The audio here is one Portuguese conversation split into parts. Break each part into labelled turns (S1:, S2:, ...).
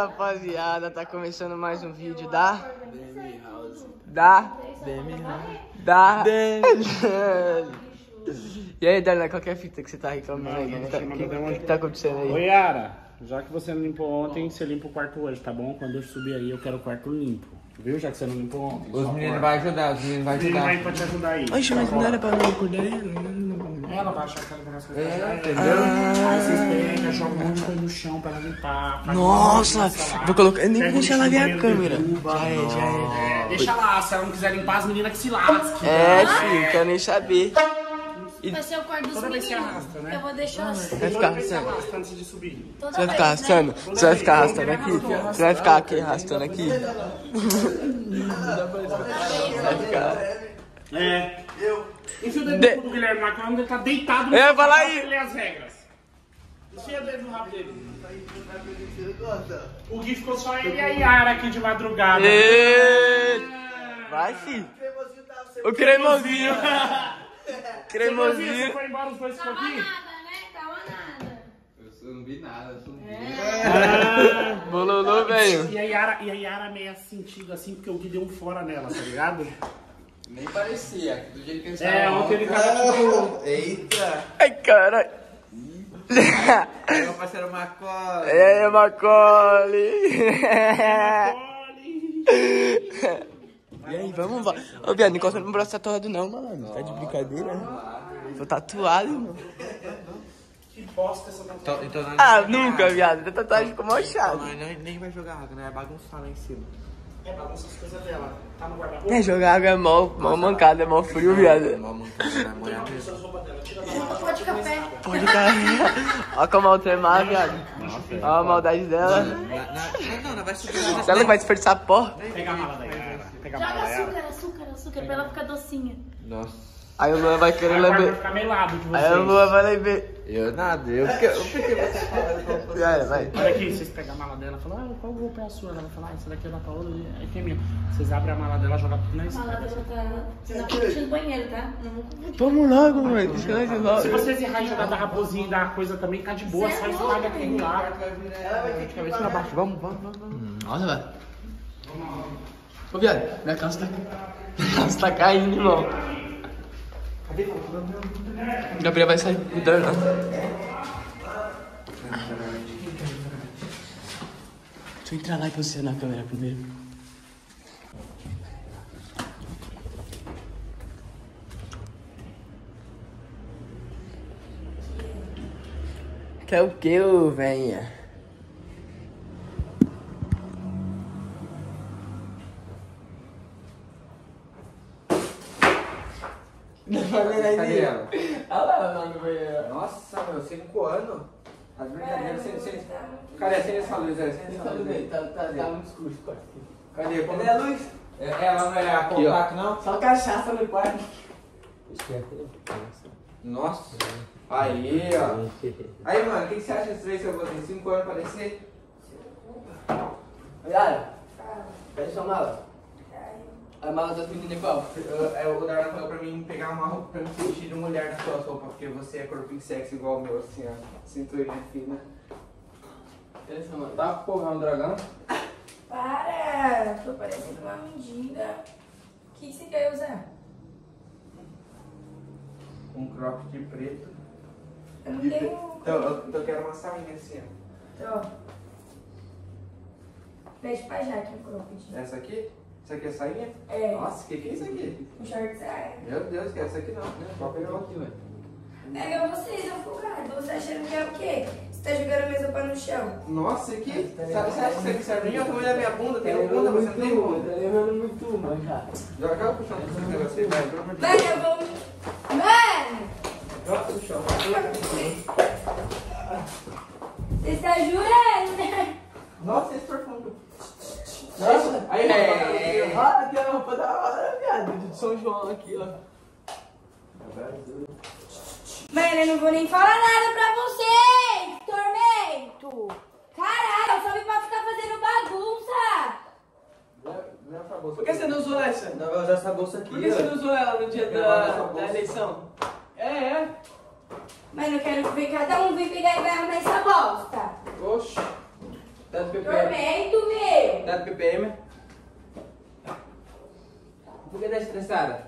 S1: rapaziada, tá começando mais um vídeo da
S2: DM House.
S1: E aí, Darlan, qual que é a fita que você tá reclamando aí? O que tá acontecendo aí?
S3: Oi, Yara, já que você não limpou ontem, você limpa o quarto hoje, tá bom? Quando eu subir aí, eu quero o quarto limpo. Viu? Já que você não limpou ontem.
S2: Os meninos vão ajudar, os meninos vão
S3: Ele
S2: ajudar.
S3: vai pra te ajudar aí.
S1: Oxe, mas não era pra não acordar
S3: Ela vai achar que ela vai as coisas pra ajudar
S2: entendeu?
S3: ela. Aí vocês pegam, jogam um monte de coisa no chão pra ela limpar. faz
S1: Nossa,
S3: uma bagunça lá.
S1: vou colocar. Eu nem
S3: Pega
S1: vou
S3: o
S1: deixar ela ver a
S3: lixo do
S1: câmera.
S3: banheiro, derruba.
S1: Já é.
S3: Deixa lá, se ela não quiser limpar, as meninas que se lasquem.
S1: É, filho, quero nem saber.
S4: Vai ser o quarto dos
S3: Toda vez
S4: meninos.
S3: que arrasta, né?
S4: Eu vou deixar assim.
S1: Vai
S3: Toda
S1: ficar
S3: vez que
S1: arrastando.
S3: arrasta antes de subir.
S4: Toda
S1: Você vai ficar
S4: vez, né?
S1: arrastando? Você vai ficar arrastando aqui? Você vai ficar aqui arrastando aqui? Vai ficar.
S3: É. Enfia o dedo no cu do Guilherme lá, quando ele tá deitado no
S1: É,
S3: sofá
S1: vai lá
S3: pra
S1: aí.
S3: ele ler as regras. Enfia o dedo no rabo dele. O Gui ficou só ele e a Yara aqui de madrugada.
S1: Ê, vai, filho. O cremosinho.
S3: Você
S1: Cremosinho.
S3: foi embora, os dois ficou
S4: Tava
S3: aqui?
S4: nada, né? Tava nada.
S2: Eu não vi nada, eu não vi.
S1: Bololô, velho.
S3: E a Yara meio sentido assim, porque o Gui deu um fora nela, tá ligado?
S2: Nem parecia, do jeito que ele
S3: É,
S2: estava
S3: ontem ele tava tipo...
S2: Eita!
S1: Ai, caralho.
S2: Aí meu parceiro Macola.
S1: E aí, Macaulay. E aí, vamos lá. Ô, viado, não encosta no meu braço tatuado não, mano. Tá de brincadeira? Tô tatuado, mano.
S3: Que bosta essa tatuagem.
S2: Então,
S1: Ah, nunca, viado. A tatuagem ficou mó chata.
S2: nem vai jogar água, né? Vai bagunçar lá em cima.
S3: É, bagunça as coisas dela. Tá no guarda-roupa.
S1: É, jogar água é mó mancada, é mó frio, viado.
S2: Mó mancada, vai molhar mesmo.
S3: As roupas dela, tira da
S4: Não
S3: mala.
S4: pode café.
S1: Pode cair. Olha como ela tremar, viado. Olha a maldade dela.
S2: Não, vai subir.
S1: Se ela vai desperdiçar pó.
S3: Pega a mala da Yara. Pega a mala
S4: Joga
S3: dela.
S4: açúcar, pra ela ficar docinha.
S2: Nossa.
S1: Aí o Luan vai querer
S3: Agora vai
S1: lamber.
S3: ficar melado de
S1: Aí o
S3: vocês.
S1: Luan vai lamber.
S2: Eu nada, eu porque você falando como você.
S1: Vai.
S3: Olha aqui, vocês pegam a mala dela e falam, ah, qual roupa é a sua? Ela vai falar, ah, essa daqui é da Paola, aí que é minha. Vocês abrem a mala dela, jogam tudo na
S4: A mala
S3: escada.
S4: dela tá na frente do banheiro, tá? Não vou confundir.
S1: Vamos logo, mano. Descanse
S3: Se
S1: logo.
S3: vocês errar e jogar da raposinha e da coisa também, tá de boa, só esmaga aquilo lá.
S2: Ela vai ter que cabeça pra baixo. Vamos.
S1: Olha lá. Ô, viado, minha calça tá... Minha calça tá caindo, irmão. Gabriel vai sair cuidando, né? Deixa eu entrar lá e posicionar a câmera primeiro. Quer o que, ô venha?
S2: Cadê ela?
S1: Olha lá, mano, banheiro.
S2: Nossa, meu, 5 anos. As brincadeiras, cadê? Acende essa luz aí.
S1: Tá muito escuro esse quarto aqui.
S2: Cadê?
S1: Cadê a luz?
S2: Ela não é a contato, não?
S1: Só cachaça no quarto.
S2: Nossa. Aí, ó. Aí, mano, o que você acha disso aí se eu vou ter 5 anos pra descer?
S1: Olha, pede sua mala. A mala das meninas é qual?
S2: O Darlan falou pra mim pegar uma roupa pra me vestir de mulher na sua roupa, porque você é corpinho sexy igual o meu, assim, ó. Cinturinha fina.
S1: Pede sua mala.
S2: Dá pra porrar um dragão?
S4: Para! Tô parecendo uma mendiga. O que você quer usar?
S2: Um cropped de preto.
S4: Eu não tenho...
S2: Eu quero uma sainha assim, ó.
S4: Ó. Pede pra Jaque um cropped.
S2: Essa aqui? Isso aqui é sainha?
S4: É.
S2: Nossa, o que é isso aqui?
S4: Um short saia.
S2: Meu Deus, que é essa aqui não. Qual que é aqui, velho?
S4: Pega vocês, afogado. Você achando que é o quê? Você tá jogando a mesa pra no chão.
S2: Nossa, isso aqui? Você acha que isso aqui serve pra mim? Eu minha bunda, tem bunda, você não tem bunda.
S1: Tá levando muito, mano, cara.
S2: Joga aquela puxão desse negócio aí, vai, pelo amor de
S4: Mano,
S2: Deus.
S4: eu vou... Mano!
S2: Joga no chão.
S4: Você está jurando, né?
S2: Nossa, esse perfume.
S1: Nossa,
S2: Aí,
S1: olha, tem a roupa da hora, viado. De São João aqui, ó.
S4: Mano, eu não vou nem falar nada pra vocês! Tormento! Caralho, eu só vim pra ficar fazendo bagunça!
S1: Por que você não usou essa?
S2: Não, vai usar essa bolsa aqui.
S1: Por que você não usou ela no dia da eleição? É.
S4: Mano, eu quero ver cada um vir pegar e vai arrumar essa bosta!
S2: Oxi. Tanto PPM.
S4: Tormento, meu.
S2: Tanto PPM. Por que tá estressada?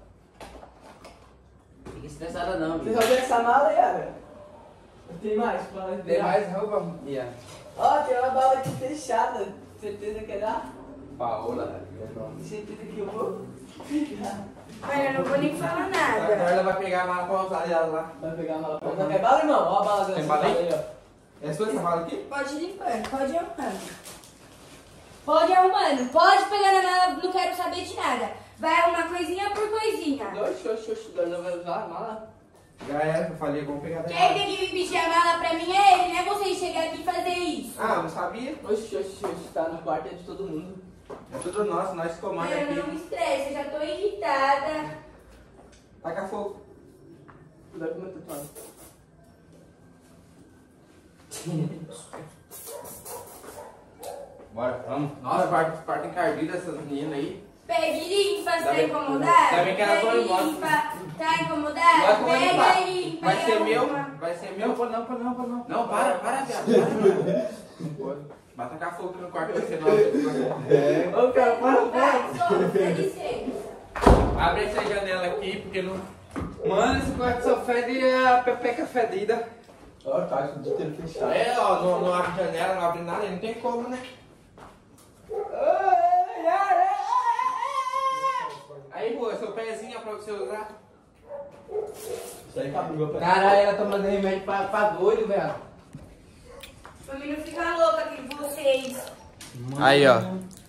S2: Fica estressada não,
S1: Você
S2: filho.
S1: só tem essa mala, Yara? Tem mais?
S2: Tem mais roupa, Ian?
S1: Ó, tem uma bala aqui fechada. Certeza que é dar?
S2: Paola.
S1: Certeza que eu vou?
S4: Mas eu não vou nem falar
S2: Agora
S4: nada.
S2: ela vai pegar a mala pra usar dela lá.
S1: Vai pegar a mala pra usar. Quer bala, irmão? Ó a bala dela.
S2: Tem bala aí? É sua essa mala aqui?
S4: Pode ir limpando, pode ir arrumando. Pode ir arrumando, pode pegar na mala, não quero saber de nada. Vai arrumar coisinha por coisinha.
S1: Oxi, não vai usar a mala?
S2: Já era, eu falei, vamos pegar
S4: Quem
S2: dela.
S4: tem que me pedir a mala pra mim é ele, não é vocês chegar aqui e fazer isso.
S2: Ah, não sabia?
S1: Oxi, tá no quarto é de todo mundo.
S2: É tudo nosso, nós comandamos
S4: Mano, não
S2: aqui.
S4: me estresse, eu já tô irritada.
S2: Taca fogo.
S1: Cuidado com o meu tatuado.
S2: Bora, vamos. Nossa, parte encardida essas meninas aí.
S4: Pega e limpa,
S2: Ainda
S4: tá
S2: bem-
S4: incomodado?
S2: ainda bem que elas
S4: Pega
S2: vão
S4: e
S2: embora.
S4: limpa, tá
S2: Nós
S4: incomodado?
S2: vamos
S4: Pega
S2: limpar.
S4: e limpa.
S2: Vai
S4: e
S2: ser meu?
S4: arruma.
S2: Vai ser meu?
S3: Não.
S2: Não, para, viado. Não pode. Vai tacar fogo no quarto, vai ser nosso.
S1: Ô, cara, para.
S4: Vai, só, dá licença.
S2: Abre essa janela aqui, porque não... Mano, esse quarto só fede a pepeca fedida.
S1: Ó, tá com o dia inteiro fechado.
S2: É, ó, não abre janela, não abre nada, não tem como, né? Aí, Rua, seu pezinho é pra você usar.
S1: Isso aí cabe meu pé.
S2: Caralho, ela tomando remédio pra doido, velho.
S4: Pra mim não ficar louca aqui com vocês.
S2: Aí, ó.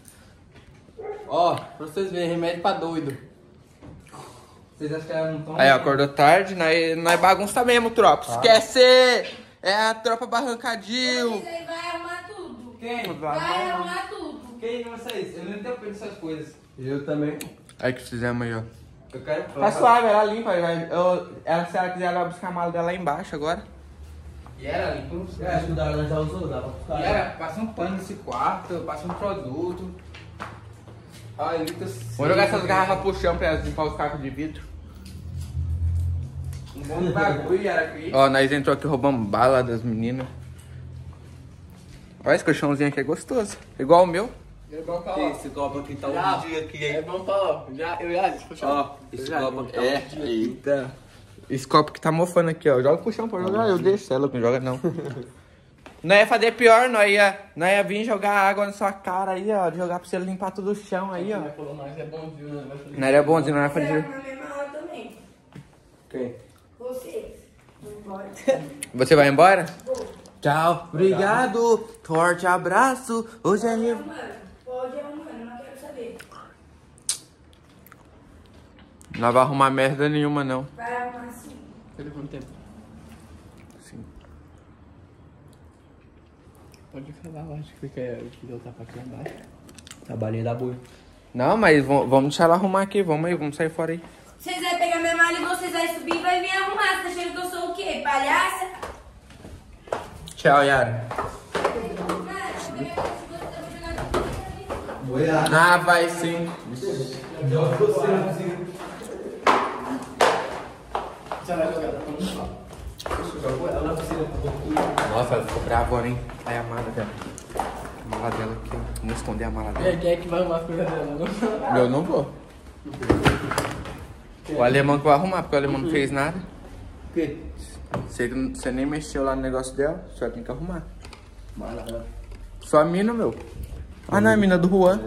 S1: Ó, pra vocês verem, remédio pra doido.
S2: Vocês acham que ela não toma?
S5: Aí, ó, acordou tarde, nós bagunça mesmo, tropa. Esquece! É a tropa barrancadil.
S4: Vocês aí vai arrumar tudo.
S2: Quem?
S4: Vai arrumar tudo.
S2: Quem de vocês? Eu não entendo essas coisas.
S1: Eu também.
S5: Aí que fizemos aí, ó.
S2: Eu quero...
S5: Tá suave, ela limpa. Se ela quiser, ela vai buscar a mala dela lá embaixo agora.
S2: E era limpo.
S1: Acho que o Darlan já usou, dá pra buscar.
S2: E era, passa um pano nesse quarto, passa um produto. Olha, ele tá...
S5: Vamos jogar essas garrafas pro chão pra elas limpar os cacos de vidro.
S2: Um bom bagulho era aqui.
S5: Ó, nós entrou aqui roubando bala das meninas. Olha esse colchãozinho aqui, é gostoso. Igual o meu.
S1: É bom pra ó.
S3: Esse copo aqui tá
S1: Já.
S3: um dia aqui,
S1: É
S3: hein?
S1: bom pra ó. Eu já disse, puxa.
S3: Ó, esse copo aqui tá um dia aqui.
S5: Eita. Esse copo que tá mofando aqui, ó. Joga pro chão pra jogar, eu deixo. Cê é louco, não joga não. Nós ia fazer pior, nós ia vir jogar água na sua cara aí, ó. Jogar pra você limpar todo o chão aí, ó.
S1: Mas falou, nós é bonzinho, né? Vai fazer-
S5: Não era bonzinho, não ia
S4: Você vai
S5: fazer.
S4: arrumar minha mala também.
S1: Quem?
S4: Vocês. Vão embora.
S5: Você vai embora?
S4: Vou.
S5: Tchau. Obrigado. Forte abraço. Hoje é
S4: Pode ir
S5: livre.
S4: arrumando. Pode ir arrumando, não quero saber.
S5: Não vai arrumar merda nenhuma, não.
S4: Vai arrumar sim.
S1: Perdeu quanto tempo?
S5: Sim.
S1: Pode falar, eu acho que quer eu tapa aqui embaixo. A balinha da boi.
S5: Não, mas vamos deixar ela arrumar aqui. Vamos aí, vamos sair fora aí.
S4: Vocês vão pegar minha mala e vocês vão subir e vai vir arrumar. Você tá achando que eu sou o quê? Palhaça?
S5: Tchau, Yara. Ah, vai sim.
S1: Você vai jogar pra mim? Jogou ela na piscina.
S5: Nossa, ela ficou bravona, hein? Aí a mala dela. A mala dela aqui, ó. Vamos esconder a mala dela.
S1: Quem é que vai arrumar as coisas dela? Não?
S5: Eu não vou. O alemão que vai arrumar, porque o alemão não fez nada.
S1: O quê?
S5: Você nem mexeu lá no negócio dela, só tem que arrumar.
S1: Mala.
S5: Só a mina, meu. Ah, não, é a mina do Juan.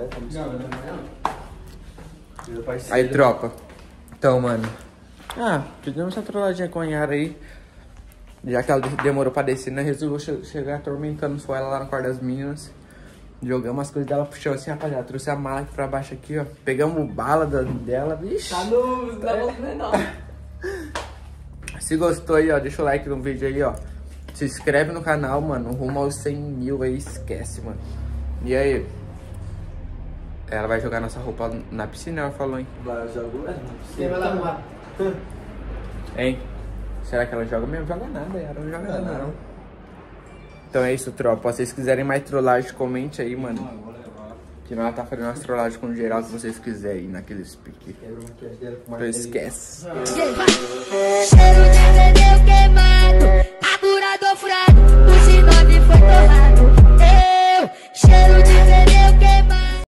S5: Aí, tropa. Então, mano. Ah, fizemos essa trolladinha com a Yara aí. Já que ela demorou pra descer, né? Resolveu chegar atormentando só ela lá no quarto das meninas. Jogamos as coisas dela pro chão assim, rapaziada. Trouxe a mala aqui pra baixo aqui, ó. Pegamos bala dela, vixe.
S1: Tá no... Não é bom, não.
S5: Se gostou aí, ó, deixa o like no vídeo aí, ó. Se inscreve no canal, mano. Rumo aos 100 mil aí, esquece, mano. E aí? Ela vai jogar nossa roupa na piscina, ela falou, hein?
S1: Vai, jogo. Quem vai lá arrumar?
S5: Hein? Será que ela joga mesmo? Joga nada, ela não joga nada, não. Então é isso, tropa. Se vocês quiserem mais trollagem, comente aí, mano. Que nós tá fazendo umas trollagens com geral que vocês quiserem aí naqueles piques. Então esquece.
S6: Cheiro de pneu queimado.